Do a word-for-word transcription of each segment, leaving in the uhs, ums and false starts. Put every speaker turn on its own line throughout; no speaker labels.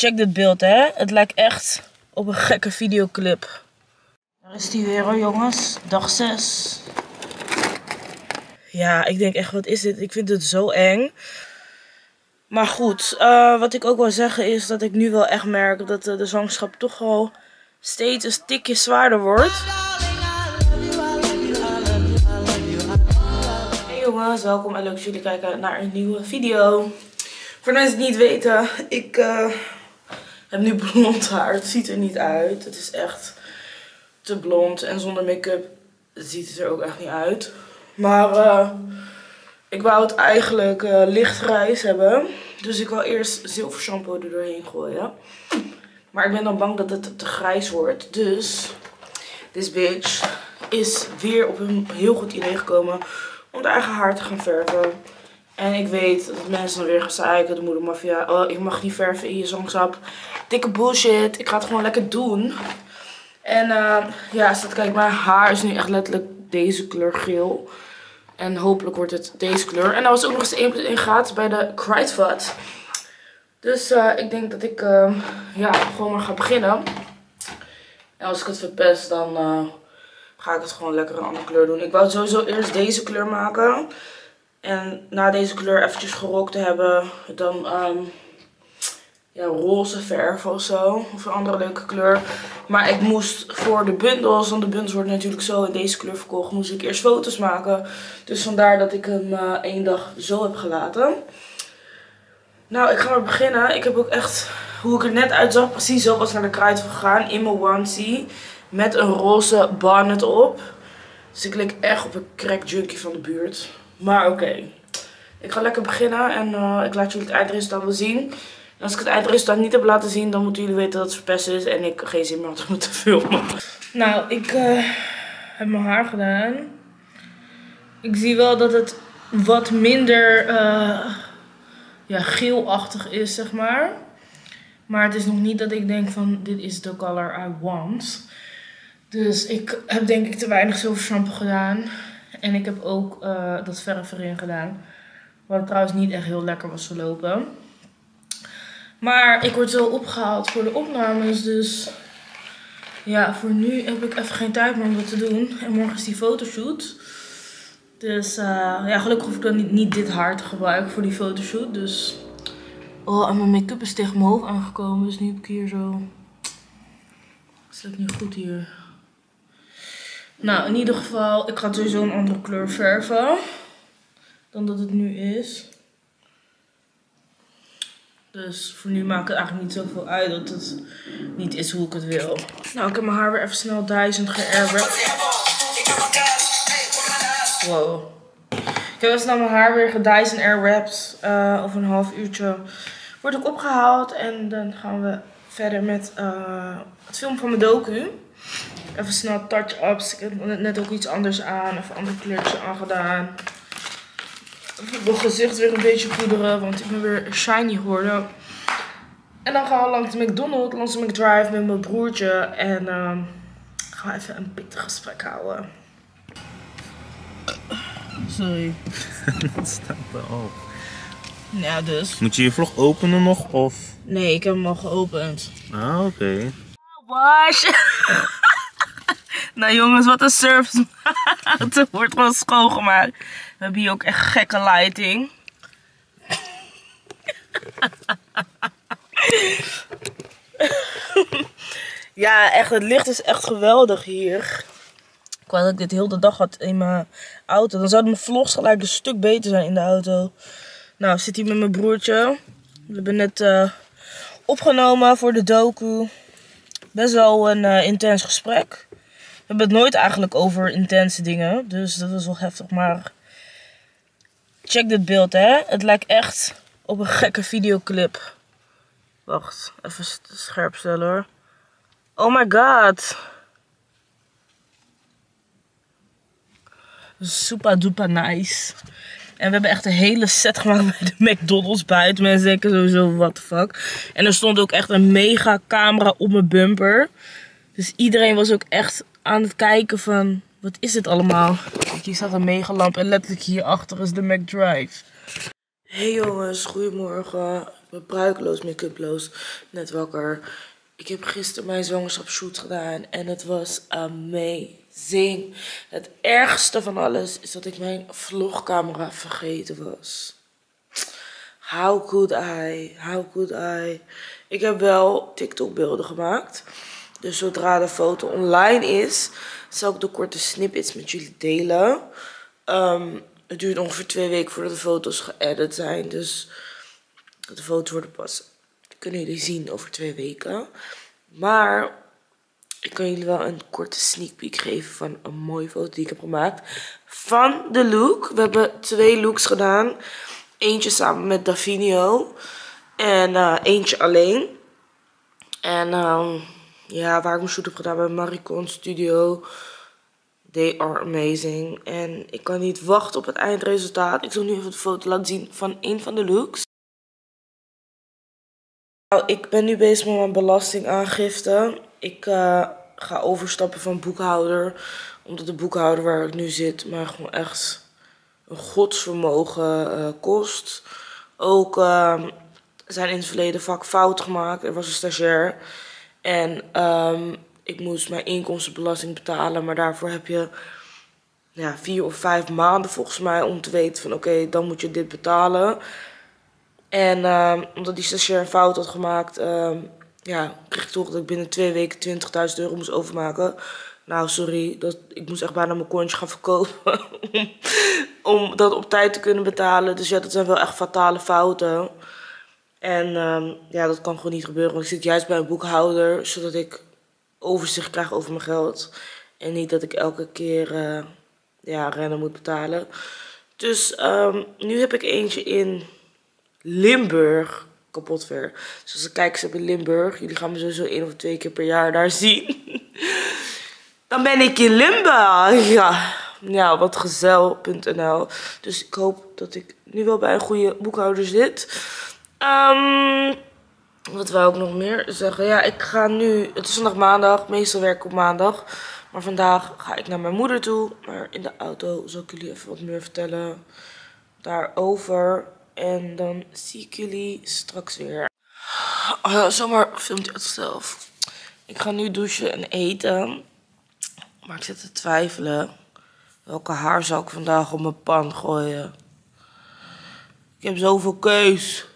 check dit beeld, hè. Het lijkt echt op een gekke videoclip. Daar is die weer hoor, jongens. Dag zes. Ja, ik denk echt, wat is dit? Ik vind het zo eng. Maar goed, uh, wat ik ook wil zeggen is dat ik nu wel echt merk dat uh, de zwangerschap toch al steeds een tikje zwaarder wordt. Hey jongens, welkom en leuk dat jullie kijken naar een nieuwe video. Voor de mensen die het niet weten, ik uh, heb nu blond haar. Het ziet er niet uit. Het is echt te blond en zonder make-up ziet het er ook echt niet uit. Maar uh, ik wou het eigenlijk uh, lichtgrijs hebben. Dus ik wil eerst zilver shampoo er doorheen gooien. Maar ik ben dan bang dat het te grijs wordt. Dus this bitch is weer op een heel goed idee gekomen om de eigen haar te gaan verven. En ik weet dat mensen dan weer gaan zeiken, de moedermafia. Oh, ik mag niet verven in je zwangerschap. Dikke bullshit. Ik ga het gewoon lekker doen. En uh, ja, staat, kijk, mijn haar is nu echt letterlijk deze kleur geel. En hopelijk wordt het deze kleur. En dat was ook nog eens één plus één gratis bij de Kruidvat. Dus uh, ik denk dat ik uh, ja, gewoon maar ga beginnen. En als ik het verpest, dan uh, ga ik het gewoon lekker een andere kleur doen. Ik wou sowieso eerst deze kleur maken. En na deze kleur eventjes gerokt te hebben, dan um, ja, roze verf of zo. Of een andere leuke kleur. Maar ik moest voor de bundels, want de bundels worden natuurlijk zo in deze kleur verkocht, moest ik eerst foto's maken. Dus vandaar dat ik hem uh, één dag zo heb gelaten. Nou, ik ga maar beginnen. Ik heb ook echt, hoe ik er net uitzag, precies zo was naar de Kruidvat gegaan. In mijn onesie. Met een roze bonnet op. Dus ik leek echt op een crack junkie van de buurt. Maar oké. Okay. Ik ga lekker beginnen en uh, ik laat jullie het eindresultaat wel zien. En als ik het eindresultaat niet heb laten zien, dan moeten jullie weten dat het verpest is. En ik geen zin meer had om te filmen. Nou, ik uh, heb mijn haar gedaan. Ik zie wel dat het wat minder uh, ja, geelachtig is, zeg maar. Maar het is nog niet dat ik denk van, dit is the color I want. Dus ik heb denk ik te weinig zilver shampoo gedaan. En ik heb ook uh, dat verf erin gedaan. Wat trouwens niet echt heel lekker was verlopen. Maar ik word wel opgehaald voor de opnames. Dus ja, voor nu heb ik even geen tijd meer om dat te doen. En morgen is die fotoshoot. Dus uh, ja, gelukkig hoef ik dan niet, niet dit haar te gebruiken voor die fotoshoot. Dus oh, en mijn make-up is tegen mijn hoofd aangekomen. Dus nu heb ik hier zo... Het staat niet goed hier. Nou, in ieder geval, ik ga sowieso een andere kleur verven dan dat het nu is. Dus voor nu maakt het eigenlijk niet zoveel uit dat het niet is hoe ik het wil. Nou, ik heb mijn haar weer even snel duizend geairwrapped. Wow. Ik heb even snel mijn haar weer geduizend airwrapped. Uh, over een half uurtje word ik opgehaald. En dan gaan we verder met uh, het filmen van mijn docu. Even snel touch-ups. Ik heb net ook iets anders aan. Even een ander kleurtje aangedaan. Even mijn gezicht weer een beetje poederen. Want ik ben weer shiny geworden. En dan gaan we langs de McDonald's. Langs de McDrive met mijn broertje. En uh, gaan we even een pittig gesprek houden. Sorry.
Dat staat erop.
Ja, dus.
Moet je je vlog openen nog? Of?
Nee, ik heb hem al geopend.
Ah, oké. Okay.
Wash. Nou jongens, wat een service. Het wordt gewoon schoongemaakt. We hebben hier ook echt gekke lighting. Ja, echt, het licht is echt geweldig hier. Ik wou dat ik dit heel de dag had in mijn auto. Dan zouden mijn vlogs gelijk een stuk beter zijn in de auto. Nou, ik zit hier met mijn broertje. We hebben net uh, opgenomen voor de docu. Best wel een uh, intens gesprek. We hebben het nooit eigenlijk over intense dingen. Dus dat was wel heftig. Maar check dit beeld, hè. Het lijkt echt op een gekke videoclip. Wacht, even scherp stellen hoor. Oh my god. Super duper nice. En we hebben echt een hele set gemaakt bij de McDonald's buiten. Mensen denken sowieso, what the fuck. En er stond ook echt een mega camera op mijn bumper. Dus iedereen was ook echt aan het kijken van, wat is dit allemaal? Kijk, hier staat een mega lamp en letterlijk hierachter is de McDrive. Hey jongens, goedemorgen. Ik ben pruikeloos, make-uploos, net wakker. Ik heb gisteren mijn zwangerschapsshoot gedaan en het was amazing. Het ergste van alles is dat ik mijn vlogcamera vergeten was. How could I? How could I? Ik heb wel TikTok-beelden gemaakt. Dus zodra de foto online is, zal ik de korte snippets met jullie delen. Um, het duurt ongeveer twee weken voordat de foto's geëdit zijn. Dus de foto's worden pas, kunnen jullie zien over twee weken. Maar ik kan jullie wel een korte sneak peek geven van een mooie foto die ik heb gemaakt. Van de look. We hebben twee looks gedaan. Eentje samen met Davinio. En uh, eentje alleen. En um, ja, waar ik mijn shoot heb gedaan bij Maricon Studio. They are amazing. En ik kan niet wachten op het eindresultaat. Ik zal nu even de foto laten zien van een van de looks. Nou, ik ben nu bezig met mijn belastingaangifte. Ik uh, ga overstappen van boekhouder. Omdat de boekhouder waar ik nu zit mij gewoon echt een godsvermogen uh, kost. Ook uh, zijn in het verleden vaak fout gemaakt. Er was een stagiair. En um, ik moest mijn inkomstenbelasting betalen. Maar daarvoor heb je ja, vier of vijf maanden volgens mij om te weten van oké, okay, dan moet je dit betalen. En uh, omdat die stagiair een fout had gemaakt, uh, ja, kreeg ik toch dat ik binnen twee weken twintigduizend euro moest overmaken. Nou, sorry, dat, ik moest echt bijna mijn kontje gaan verkopen om, om dat op tijd te kunnen betalen. Dus ja, dat zijn wel echt fatale fouten. En uh, ja, dat kan gewoon niet gebeuren, want ik zit juist bij een boekhouder, zodat ik overzicht krijg over mijn geld. En niet dat ik elke keer uh, ja, rennen moet betalen. Dus um, nu heb ik eentje in Limburg, kapot ver. Dus als ik kijk ze in Limburg, jullie gaan me sowieso één of twee keer per jaar daar zien. Dan ben ik in Limburg. Ja, ja wat gezel punt n l. Dus ik hoop dat ik nu wel bij een goede boekhouder zit. Um, wat wou ik nog meer zeggen? Ja, ik ga nu, het is vandaag maandag, meestal werk ik op maandag. Maar vandaag ga ik naar mijn moeder toe. Maar in de auto zal ik jullie even wat meer vertellen daarover. En dan zie ik jullie straks weer. Oh, zomaar filmt hij het zelf. Ik ga nu douchen en eten. Maar ik zit te twijfelen. Welke haar zal ik vandaag op mijn pan gooien? Ik heb zoveel keus.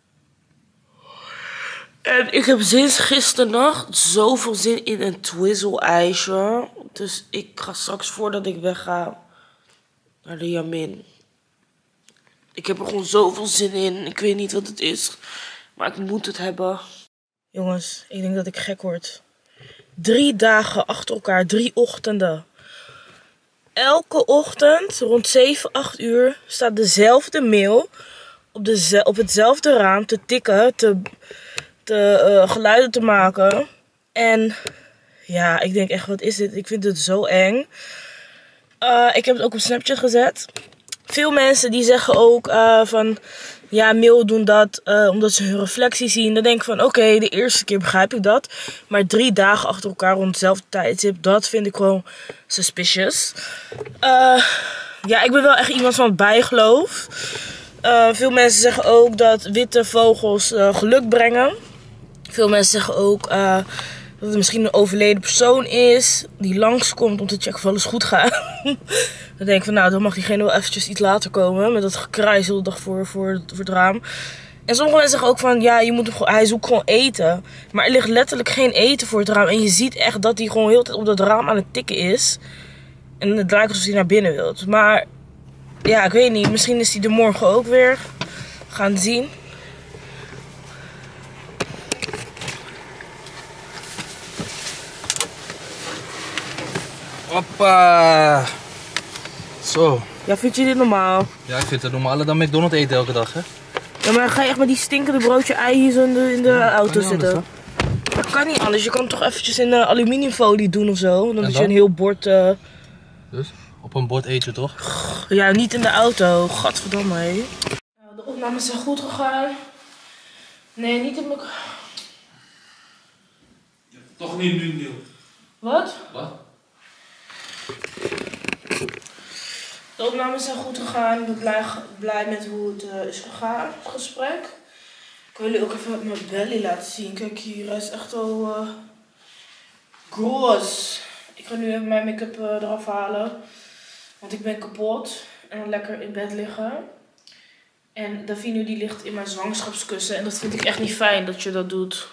En ik heb sinds gisternacht zoveel zin in een Twizzle ijsje. Dus ik ga straks voordat ik wegga naar de Yamin. Ik heb er gewoon zoveel zin in. Ik weet niet wat het is. Maar ik moet het hebben. Jongens, ik denk dat ik gek word. Drie dagen achter elkaar. Drie ochtenden. Elke ochtend rond zeven, acht uur staat dezelfde mail op, de, op hetzelfde raam te tikken. Te, te uh, geluiden te maken. En ja, ik denk echt, wat is dit? Ik vind het zo eng. Uh, ik heb het ook op Snapchat gezet. Veel mensen die zeggen ook uh, van, ja, mail doen dat uh, omdat ze hun reflectie zien. Dan denk ik van, oké, okay, de eerste keer begrijp ik dat. Maar drie dagen achter elkaar rond hetzelfde tijdstip, dat vind ik gewoon suspicious. Uh, ja, ik ben wel echt iemand van het bijgeloof. Uh, veel mensen zeggen ook dat witte vogels uh, geluk brengen. Veel mensen zeggen ook uh, dat het misschien een overleden persoon is die langskomt om te checken of alles goed gaat. Dan denk ik van, nou, dan mag diegene wel eventjes iets later komen met dat gekrijs de dag voor, voor, voor het raam. En sommige mensen zeggen ook van, ja, je moet hem, hij zoekt gewoon eten. Maar er ligt letterlijk geen eten voor het raam. En je ziet echt dat hij gewoon heel de tijd op dat raam aan het tikken is. En het lijkt alsof hij naar binnen wil. Maar ja, ik weet niet. Misschien is hij er morgen ook weer. We gaan het zien.
Hoppa. Zo.
Ja, vind je dit normaal?
Ja, ik vind het normaal dan McDonald's eten elke dag, hè?
Ja, maar ga je echt met die stinkende broodje ei hier zo in de, in de ja, auto zitten? Anders, dat kan niet anders. Je kan het toch eventjes in uh, aluminiumfolie doen of zo. Dan is je een heel bord... Uh...
Dus? Op een bord eten, toch?
Ja, niet in de auto. Gadverdamme, hé. De opnames zijn goed gegaan. Nee, niet in mijn...
Toch niet nu nieuw.
Wat?
Wat?
De opnames zijn goed gegaan. Ik ben blij, blij met hoe het uh, is gegaan, het gesprek. Ik wil jullie ook even mijn belly laten zien. Kijk hier, hij is echt al uh, gross. Ik ga nu even mijn make-up uh, eraf halen. Want ik ben kapot. En dan lekker in bed liggen. En Davino die ligt in mijn zwangerschapskussen. En dat vind ik echt niet fijn dat je dat doet.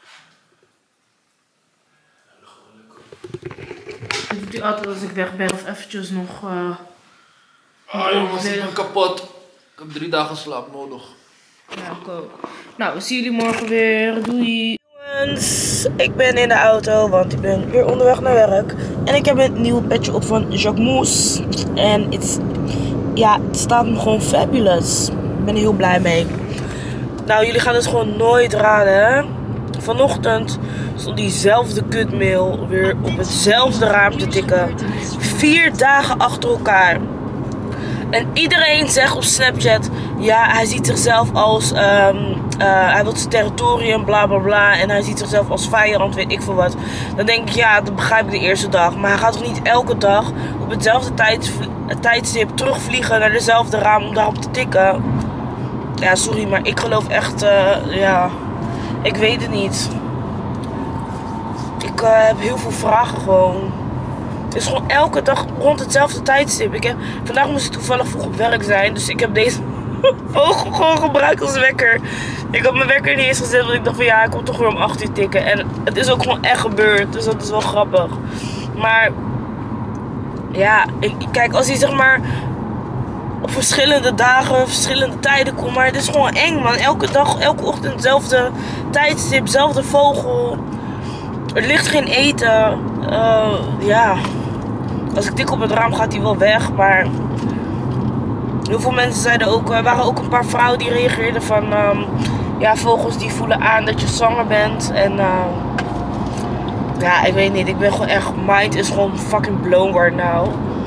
Dat doet hij altijd als ik weg ben of eventjes nog... Uh,
Ah jongens, ik ben kapot. Ik heb drie dagen slaap nodig.
Ja, ik ook. Nou, we zien jullie morgen weer. Doei! Jongens, ik ben in de auto, want ik ben weer onderweg naar werk. En ik heb een nieuw petje op van Jacquemus. En het, ja, het staat me gewoon fabulous. Ik ben er heel blij mee. Nou, jullie gaan het gewoon nooit raden, hè? Vanochtend stond diezelfde kutmail weer op hetzelfde raam te tikken. Vier dagen achter elkaar. En iedereen zegt op Snapchat, ja, hij ziet zichzelf als, um, uh, hij wil zijn territorium, bla bla bla. En hij ziet zichzelf als vijand, weet ik veel wat. Dan denk ik, ja, dat begrijp ik de eerste dag. Maar hij gaat toch niet elke dag op hetzelfde tijd, tijdstip terugvliegen naar dezelfde raam om daarop te tikken. Ja, sorry, maar ik geloof echt, uh, ja, ik weet het niet. Ik uh, heb heel veel vragen gewoon. Het is gewoon elke dag rond hetzelfde tijdstip. Ik heb, vandaag moest ik toevallig vroeg op werk zijn. Dus ik heb deze vogel gewoon gebruikt als wekker. Ik had mijn wekker niet eens gezet. Want ik dacht van ja, ik kom toch weer om acht uur tikken. En het is ook gewoon echt gebeurd. Dus dat is wel grappig. Maar ja, ik, kijk, als hij zeg maar op verschillende dagen, verschillende tijden komt. Maar het is gewoon eng, man. Elke dag, elke ochtend hetzelfde tijdstip, hetzelfde vogel. Er ligt geen eten. Uh, ja. Als ik tik op het raam gaat hij wel weg. Maar heel veel mensen zeiden ook. Er waren ook een paar vrouwen die reageerden van. Um, ja, vogels die voelen aan dat je zwanger bent. En uh, ja, ik weet niet. Ik ben gewoon echt. Mind is gewoon fucking blown right now.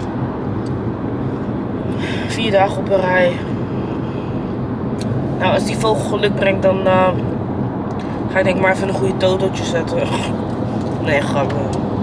Vier dagen op een rij. Nou, als die vogel geluk brengt, dan uh, ga ik denk maar even een goede totootje zetten. Nee, grapje.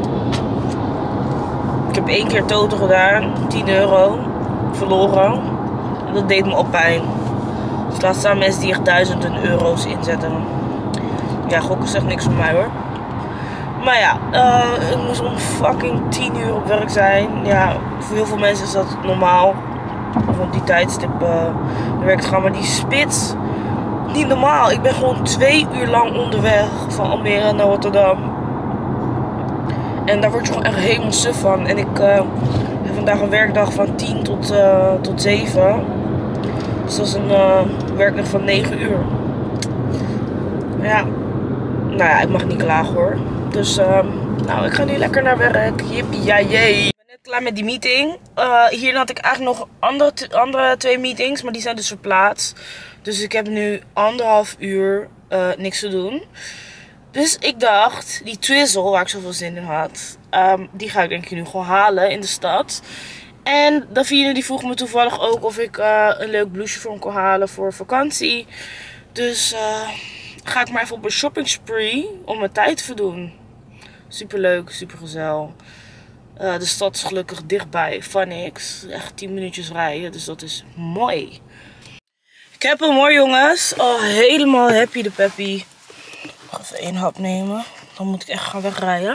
Ik heb één keer toto gedaan. tien euro. Verloren. En dat deed me op pijn. Dus laat staan mensen die echt duizenden euro's inzetten. Ja, gokken zegt niks voor mij hoor. Maar ja, uh, ik moest om fucking tien uur op werk zijn. Ja, voor heel veel mensen is dat normaal. Of op die tijdstip uh, naar werk te gaan. Maar die spits, niet normaal. Ik ben gewoon twee uur lang onderweg van Almere naar Rotterdam. En daar word je gewoon echt helemaal suf van. En ik uh, heb vandaag een werkdag van tien tot, uh, tot zeven. Dus dat is een uh, werkdag van negen uur. Maar ja, nou ja, ik mag niet klagen hoor. Dus uh, nou, ik ga nu lekker naar werk. Jippie, ja, jee. Ik ben net klaar met die meeting. Uh, hier had ik eigenlijk nog andere, andere twee meetings, maar die zijn dus verplaatst. Dus ik heb nu anderhalf uur uh, niks te doen. Dus ik dacht, die Twizzle, waar ik zoveel zin in had, um, die ga ik denk ik nu gewoon halen in de stad. En Davine die vroeg me toevallig ook of ik uh, een leuk blouseje voor hem kon halen voor vakantie. Dus uh, ga ik maar even op een shopping spree om mijn tijd te verdoen. Super leuk, super gezellig. Uh, de stad is gelukkig dichtbij, van niks. Echt tien minuutjes rijden, dus dat is mooi. Ik heb hem hoor jongens, al helemaal happy de peppy. Ik ga even één hap nemen. Dan moet ik echt gaan wegrijden.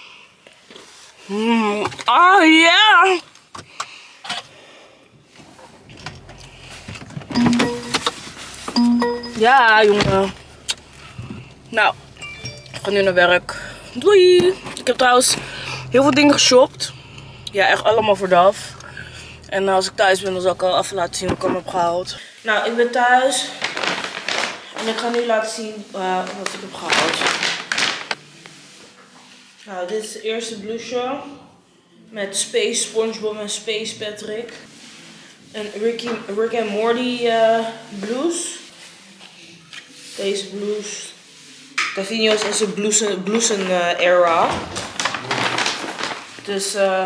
Mm. Oh ja! Yeah. Ja, jongen. Nou, ik ga nu naar werk. Doei! Ik heb trouwens heel veel dingen geshopt. Ja, echt allemaal voor Daf. En als ik thuis ben, dan zal ik al even laten zien wat ik allemaal heb gehaald. Nou, ik ben thuis. En ik ga nu laten zien uh, wat ik heb gehaald. Nou, dit is het eerste blouseje. Met Space SpongeBob en Space Patrick. Een Ricky, Rick and Morty uh, blouse. Deze blouse. Davino is in zijn blousen, blousen uh, era. Dus uh,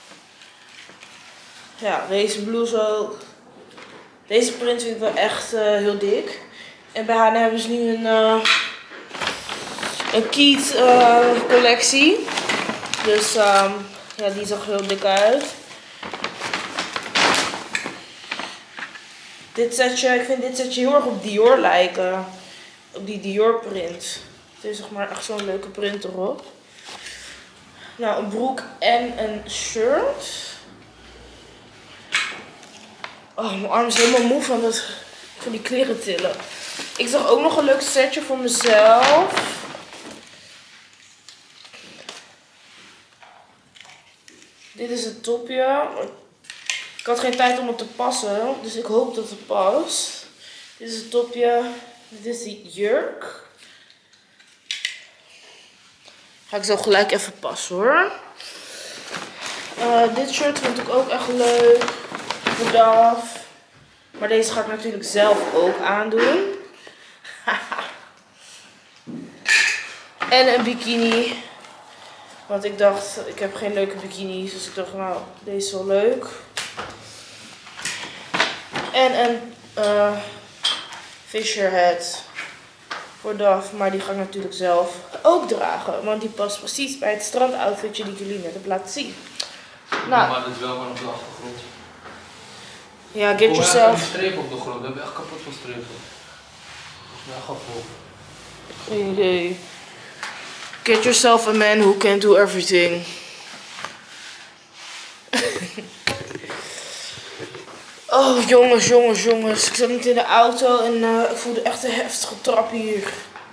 ja, deze blouse ook. Deze print vind ik wel echt uh, heel dik. En bij haar hebben ze nu een, uh, een Keith uh, collectie. Dus um, ja, die zag er heel dik uit. Dit setje, ik vind dit setje heel erg op Dior lijken. Op die Dior print. Het is zeg maar echt zo'n leuke print erop. Nou, een broek en een shirt. Oh, mijn arm is helemaal moe van, dat, van die kleren tillen. Ik zag ook nog een leuk setje voor mezelf. Dit is het topje. Ik had geen tijd om het te passen, dus ik hoop dat het past. Dit is het topje. Dit is die jurk. Ga ik zo gelijk even passen hoor. Uh, dit shirt vind ik ook echt leuk. Verdaf. Maar deze ga ik natuurlijk zelf ook aandoen. En een bikini. Want ik dacht, ik heb geen leuke bikinis. Dus ik dacht, nou, deze is wel leuk. En een uh, Fisher hat. Voor Daf. Maar die ga ik natuurlijk zelf ook dragen. Want die past precies bij het strandoutfitje die ik jullie net heb laten zien. Nou.
Maar dat is wel gewoon op de achtergrond.
Ja, get
oh,
yourself.
Een streep op de grond. We hebben echt kapot van strepen. Ja, ga vol.
Geen idee. Get yourself a man who can do everything. Oh, jongens, jongens, jongens. Ik zat niet in de auto en uh, ik voelde echt een heftige trap hier.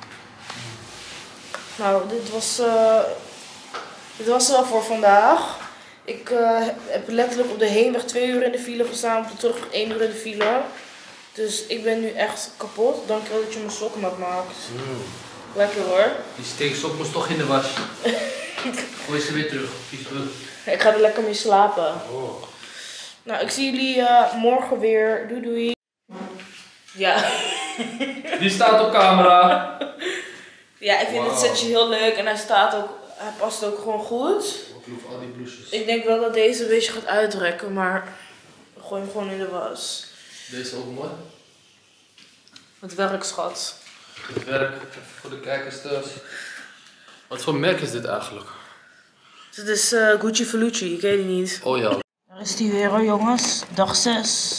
Nou, dit was, uh, dit was wel voor vandaag. Ik uh, heb letterlijk op de heenweg twee uur in de file gestaan, op de terug één uur in de file. Dus ik ben nu echt kapot. Dankjewel dat je mijn sokkenmat maakt. Mm. Lekker hoor.
Die steeksok moest toch in de was. Gooi ze weer terug. terug.
Ik ga er lekker mee slapen.
Oh.
Nou, ik zie jullie uh, morgen weer. Doei doei. Ja.
Die staat op camera.
Ja, ik vind wow. Het setje heel leuk en hij staat ook, hij past ook gewoon goed.
Ik proef al die blouses.
Ik denk wel dat deze een beetje gaat uitrekken, maar gooi hem gewoon in de was.
Deze ook mooi.
Het werk, schat.
Het werk, even voor de kijkers thuis. Wat voor merk is dit eigenlijk?
Dit is uh, Gucci Felucci, ik weet het niet.
Oh ja.
Daar is die weer hoor jongens, dag zes.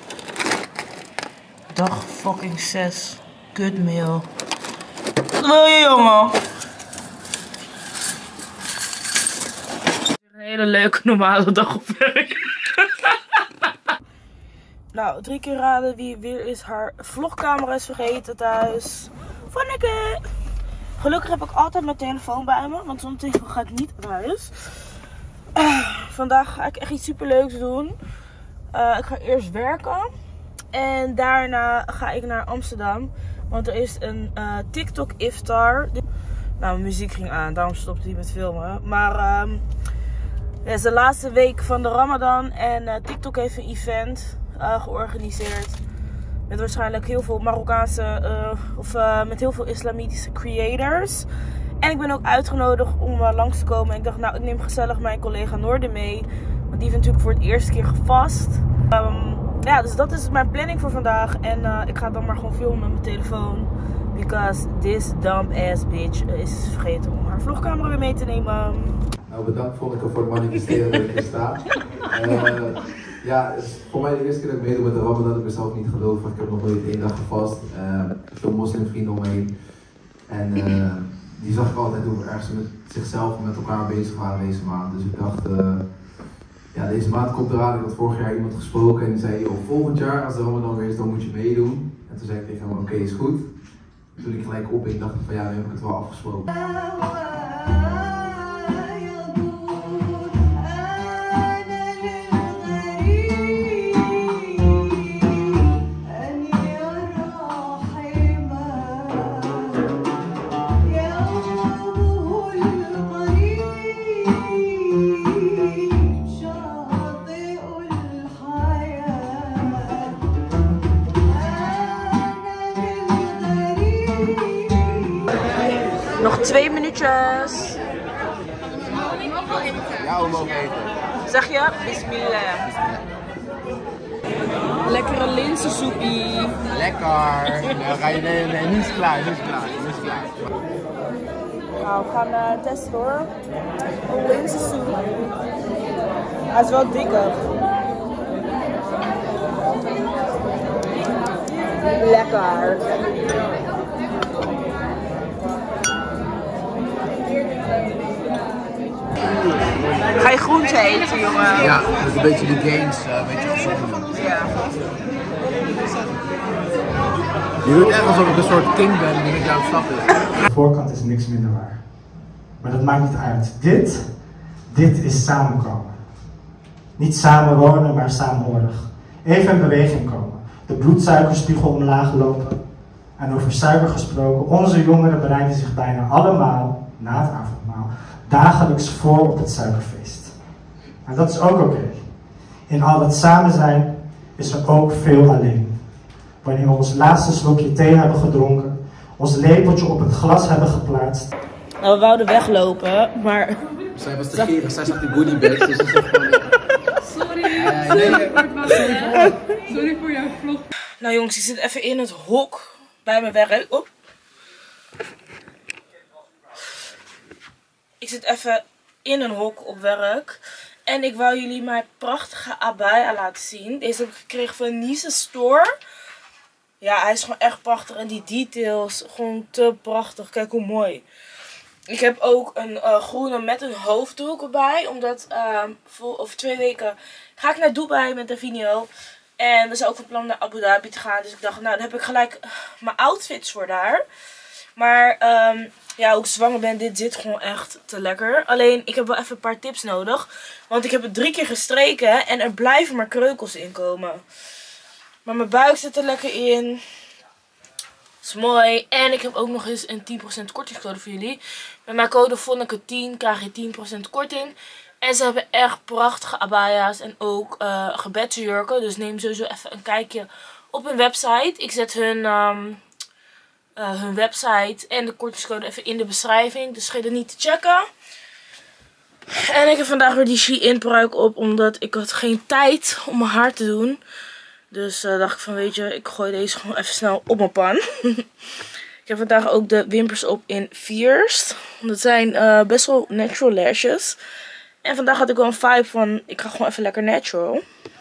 Dag fucking zes. Good meal. Wat wil je jongen? Een hele leuke normale dag op werk. Nou, drie keer raden wie weer is haar vlogcamera is vergeten thuis. Vonneke! Gelukkig heb ik altijd mijn telefoon bij me, want zonder telefoon ga ik niet naar huis. Uh, vandaag ga ik echt iets superleuks doen. Uh, ik ga eerst werken. En daarna ga ik naar Amsterdam. Want er is een uh, TikTok iftar. Nou, mijn muziek ging aan, daarom stopte hij met filmen. Maar um, het is de laatste week van de Ramadan. En uh, TikTok heeft een event uh, georganiseerd. Met waarschijnlijk heel veel Marokkaanse, uh, of uh, met heel veel islamitische creators. En ik ben ook uitgenodigd om uh, langs te komen. Ik dacht, nou, ik neem gezellig mijn collega Noorden mee. Want die heeft natuurlijk voor het eerste keer gevast. Um, ja, dus dat is mijn planning voor vandaag. En uh, ik ga dan maar gewoon filmen met mijn telefoon. Because this dumb ass bitch is vergeten om haar vlogcamera weer mee te nemen.
Nou, bedankt Vonneke voor het manifesteren dat ik hier sta. Uh, ja, het is voor mij de eerste keer dat ik meedoe met de Ramadan. Dat ik mezelf niet geloof, want ik heb nog nooit één dag gevast. Uh, veel moslimvrienden om me heen. En uh, die zag ik altijd hoe ergens met zichzelf en met elkaar bezig waren deze maand. Dus ik dacht, uh, ja, deze maand komt eraan. Ik had vorig jaar iemand gesproken en die zei, joh, volgend jaar als de Ramadan weer is, dan moet je meedoen. En toen zei ik tegen hem, oké, okay, is goed. Toen ik gelijk op, ik dacht van ja, nu heb ik het wel afgesproken.
Nog twee minuutjes.
Ja, we mogen eten.
Zeg je? Bismillah. Lekkere linzensoepie.
Lekker. Nee, ga je, nee, nee, nu is het klaar, nu is het klaar, nu is het klaar.
Nou, we gaan uh, testen hoor. Een linzensoep. Hij is wel dikker. lekker. Ga je groente eten, jongen?
Ja, met een beetje de gains, uh, een beetje gezond.
Ja.
Je doet echt alsof ik een soort king ben die met jou aan het stappen is.
De voorkant is niks minder waar. Maar dat maakt niet uit. Dit, dit is samenkomen. Niet samenwonen, maar saamhorig. Even in beweging komen. De bloedsuikerspiegel omlaag lopen. En over suiker gesproken, onze jongeren bereiden zich bijna allemaal, na het avondmaal, dagelijks voor op het suikerfeest. En dat is ook oké. Okay. In al dat samen zijn is er ook veel alleen. Wanneer we ons laatste slokje thee hebben gedronken, ons lepeltje op het glas hebben geplaatst.
Nou, we wouden weglopen, maar...
Zij was te gierig, zij zag die goodie bags, dus ze zegt gewoon...
Sorry, uh, sorry, nee, nee. Sorry voor jouw vlog.
Nou jongens, ik zit even in het hok bij mijn werk. Op. Ik zit even in een hok op werk. En ik wou jullie mijn prachtige abaya laten zien. Deze heb ik gekregen van Nice Store. Ja, hij is gewoon echt prachtig. En die details, gewoon te prachtig. Kijk hoe mooi. Ik heb ook een uh, groene met een hoofddoek erbij. Omdat uh, voor, over twee weken ga ik naar Dubai met Davino. En we zijn ook van plan naar Abu Dhabi te gaan. Dus ik dacht, nou dan heb ik gelijk mijn outfits voor daar. Maar um, ja, ook zwanger ben, dit zit gewoon echt te lekker. Alleen, ik heb wel even een paar tips nodig. Want ik heb het drie keer gestreken en er blijven maar kreukels in komen. Maar mijn buik zit er lekker in. Dat is mooi. En ik heb ook nog eens een tien procent kortingscode voor jullie. Met mijn code Vonneke tien krijg je tien procent korting. En ze hebben echt prachtige abaya's en ook uh, gebedsjurken. Dus neem sowieso even een kijkje op hun website. Ik zet hun, um, uh, hun website en de kortingscode even in de beschrijving. Dus ga je er niet te checken. En ik heb vandaag weer die Shein pruik op. Omdat ik had geen tijd om mijn haar te doen. Dus uh, dacht ik van weet je, ik gooi deze gewoon even snel op mijn pan. Ik heb vandaag ook de wimpers op in Fierce. Dat zijn uh, best wel natural lashes. En vandaag had ik wel een vibe van, ik ga gewoon even lekker natural.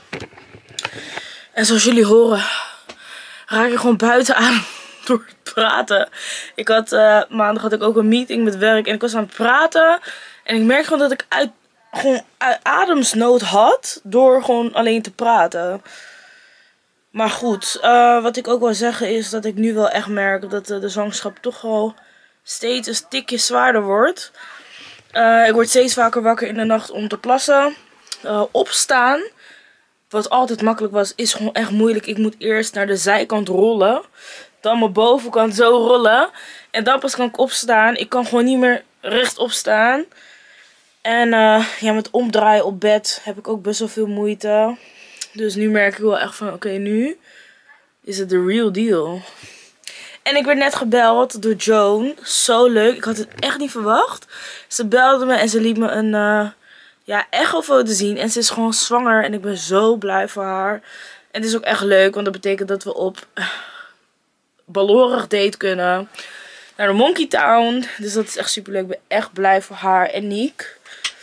En zoals jullie horen, raak ik gewoon buiten aan door het praten. Ik had, uh, maandag had ik ook een meeting met werk en ik was aan het praten. En ik merk gewoon dat ik uit, gewoon uit ademsnood had door gewoon alleen te praten. Maar goed, uh, wat ik ook wil zeggen is dat ik nu wel echt merk dat uh, de zwangerschap toch wel steeds een tikje zwaarder wordt. Uh, ik word steeds vaker wakker in de nacht om te plassen. Uh, opstaan, wat altijd makkelijk was, is gewoon echt moeilijk. Ik moet eerst naar de zijkant rollen. Dan mijn bovenkant zo rollen. En dan pas kan ik opstaan. Ik kan gewoon niet meer rechtop staan. En uh, ja, met omdraaien op bed heb ik ook best wel veel moeite. Dus nu merk ik wel echt van, oké, okay, nu is het de real deal. En ik werd net gebeld door Joan. Zo leuk. Ik had het echt niet verwacht. Ze belde me en ze liet me een uh, ja, echofoto zien. En ze is gewoon zwanger. En ik ben zo blij voor haar. En het is ook echt leuk. Want dat betekent dat we op uh, ballorig date kunnen. Naar de Monkey Town. Dus dat is echt super leuk. Ik ben echt blij voor haar en Niek.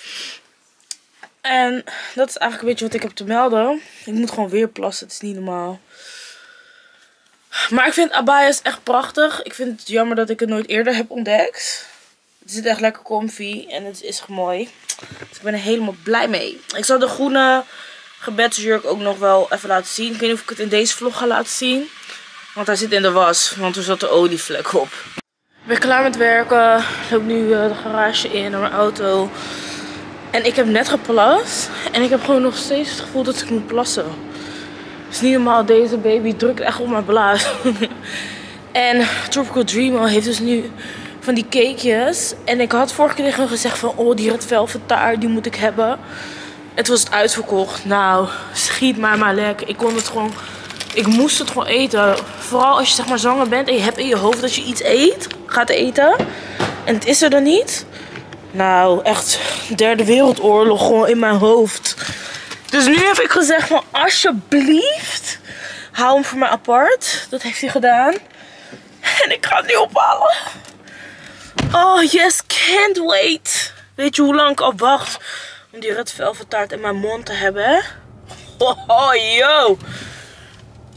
En dat is eigenlijk een beetje wat ik heb te melden. Ik moet gewoon weer plassen. Het is niet normaal. Maar ik vind abaya's echt prachtig. Ik vind het jammer dat ik het nooit eerder heb ontdekt. Het zit echt lekker comfy. En het is mooi. Dus ik ben er helemaal blij mee. Ik zal de groene gebedsjurk ook nog wel even laten zien. Ik weet niet of ik het in deze vlog ga laten zien. Want hij zit in de was. Want er zat de olievlek op. Ik ben klaar met werken. Ik loop nu de garage in naar mijn auto. En ik heb net geplast. En ik heb gewoon nog steeds het gevoel dat ik moet plassen. Het is niet normaal, deze baby drukt echt op mijn blaas. En Tropical Dream heeft dus nu van die cakejes. En ik had vorige keer tegen hem gezegd van, oh die red velvet taart, die moet ik hebben. En toen was het uitverkocht. Nou, schiet maar maar lekker. Ik kon het gewoon, ik moest het gewoon eten. Vooral als je zeg maar zwanger bent en je hebt in je hoofd dat je iets eet, gaat eten. En het is er dan niet. Nou, echt derde wereldoorlog gewoon in mijn hoofd. Dus nu heb ik gezegd van alsjeblieft, hou hem voor mij apart. Dat heeft hij gedaan. En ik ga het nu ophalen. Oh yes, can't wait. Weet je hoe lang ik al wacht om die red velvet taart in mijn mond te hebben, hè? Oh, yo.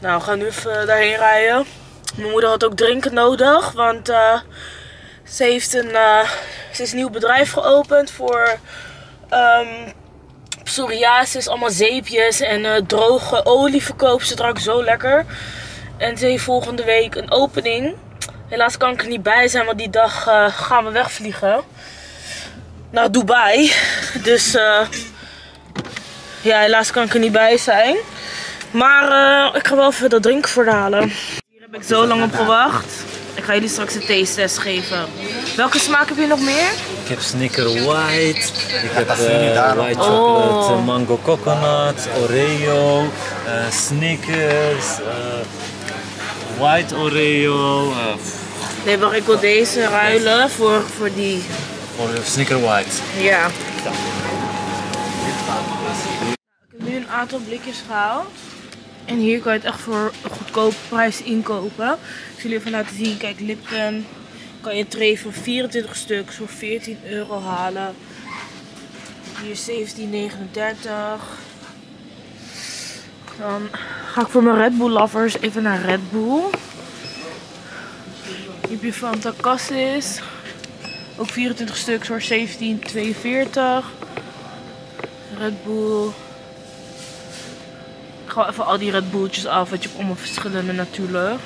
Nou, we gaan nu even daarheen rijden. Mijn moeder had ook drinken nodig, want uh, ze heeft een, uh, ze is een nieuw bedrijf geopend voor um, psoriasis, allemaal zeepjes en uh, droge olie verkoopt ze drank zo lekker. En ze heeft volgende week een opening. Helaas kan ik er niet bij zijn, want die dag uh, gaan we wegvliegen naar Dubai. Dus uh, ja, helaas kan ik er niet bij zijn. Maar uh, ik ga wel even dat drinken voor halen. Hier heb ik zo lang op gewacht. Ik ga jullie straks een taste test geven. Welke smaak heb je nog meer?
Ik heb Snicker White, ik heb uh, White Chocolate
oh.
Mango Coconut, Oreo, uh, Snickers, uh, White Oreo. Uh,
Nee, wacht, ik wil deze ruilen voor, voor die.
Voor Snicker White.
Ja. Ik heb nu een aantal blikjes gehaald. En hier kan je het echt voor een goedkope prijs inkopen. Ik zal jullie even laten zien. Kijk, Lipton kan je tray voor vierentwintig stuks voor veertien euro halen. Hier zeventien negenendertig. Dan ga ik voor mijn Red Bull lovers even naar Red Bull. Hier heb je Fanta Cassis. Ook vierentwintig stuks voor zeventien tweeënveertig. Red Bull. Ik ga even al die Red Bulltjes af, want je hebt allemaal verschillende natuurlijk.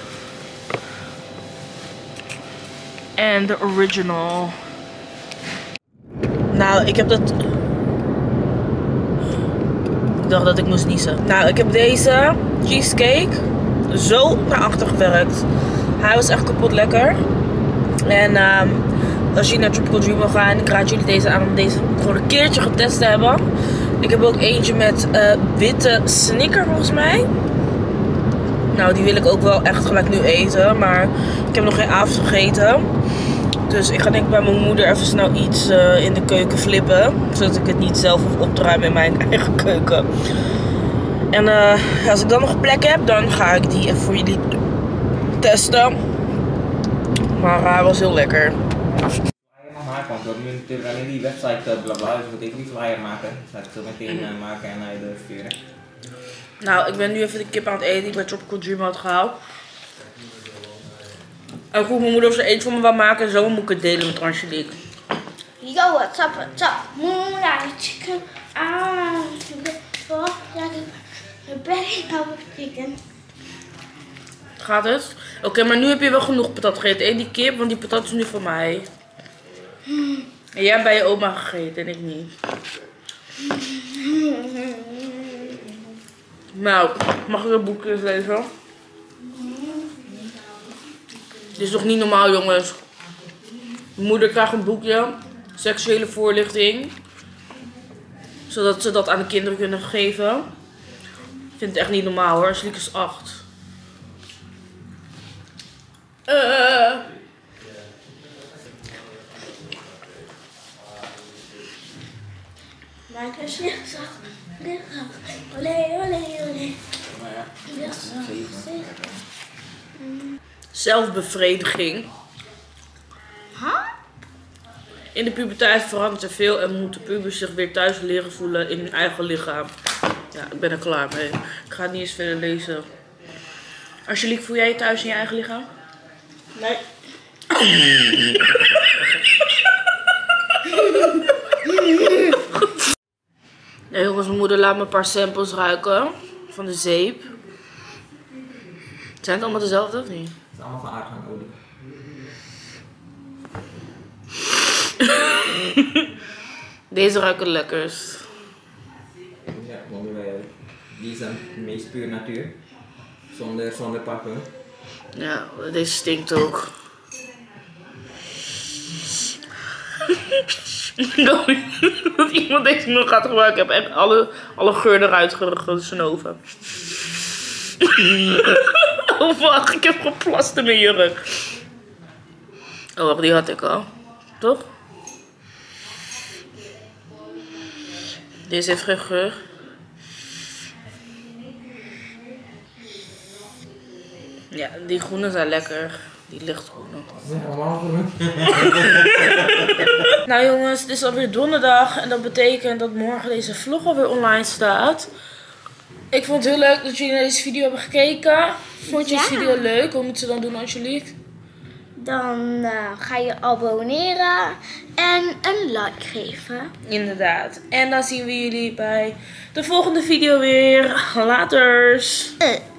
En de original. Nou, ik heb dat... Ik dacht dat ik moest niezen. Nou, ik heb deze cheesecake zo naar achter gewerkt. Hij was echt kapot lekker. En um, als je naar Tropical Dream wil gaan, ik raad jullie deze aan om deze gewoon een keertje getest te hebben. Ik heb ook eentje met uh, witte snicker volgens mij. Nou, die wil ik ook wel echt gelijk nu eten. Maar ik heb nog geen avond gegeten. Dus ik ga denk ik bij mijn moeder even snel iets uh, in de keuken flippen. Zodat ik het niet zelf hoef op te ruimen in mijn eigen keuken. En uh, als ik dan nog een plek heb, dan ga ik die even voor jullie testen. Maar hij uh, was heel lekker.
Maken, want we hebben natuurlijk alleen die website blabla, dus we moeten even die flyer maken. Dus ga ik zo meteen uh, maken en naar je sturen.
Nou, ik ben nu even de kip aan het eten die ik bij Tropical Dream had gehaald. En ik vroeg mijn moeder of ze eentje voor me wou maken en zo moet ik het delen met Angelique.
Yo, what's up, what's up? Moonlight chicken. Ah, chicken.
Gaat het? Oké, okay, maar nu heb je wel genoeg patat gegeten. Eet die kip, want die patat is nu van mij. En jij hebt bij je oma gegeten en ik niet. Nou, mag ik een boekje eens lezen? Dit is toch niet normaal, jongens? Mijn moeder krijgt een boekje. Seksuele voorlichting. Zodat ze dat aan de kinderen kunnen geven. Ik vind het echt niet normaal hoor. Angelique is acht. Uh.
Maak een lichtzacht, lichtzacht. Olé, olé, olé.
Zelfbevrediging.
Huh?
In de puberteit verandert er veel en moeten pubers zich weer thuis leren voelen in hun eigen lichaam. Ja, ik ben er klaar mee. Ik ga het niet eens verder lezen. Angelique, voel jij je thuis in je eigen lichaam?
Nee.
Ja, jongens, mijn moeder laat me een paar samples ruiken van de zeep. Zijn het allemaal dezelfde of niet?
Het is allemaal van aardappeliolie.
Deze ruiken lekkers.
Ja, want die is dan het meest puur natuur. Zonder, zonder parfum.
Ja, deze stinkt ook. Dat iemand deze nog gaat gebruiken. Ik heb echt alle, alle geur eruit gesnoven. Oh wacht, ik heb geplast in mijn jurk. Oh wacht, die had ik al. Toch? Deze heeft geen geur. Ja, die groene zijn lekker. Die lichtgroene. Nou jongens, het is alweer donderdag en dat betekent dat morgen deze vlog alweer online staat. Ik vond het heel leuk dat jullie naar deze video hebben gekeken. Vond je
Ja.
deze video leuk? Wat moeten ze dan doen, Angelique?
Dan uh, ga je abonneren en een like geven.
Inderdaad. En dan zien we jullie bij de volgende video weer. Laters.
Uh.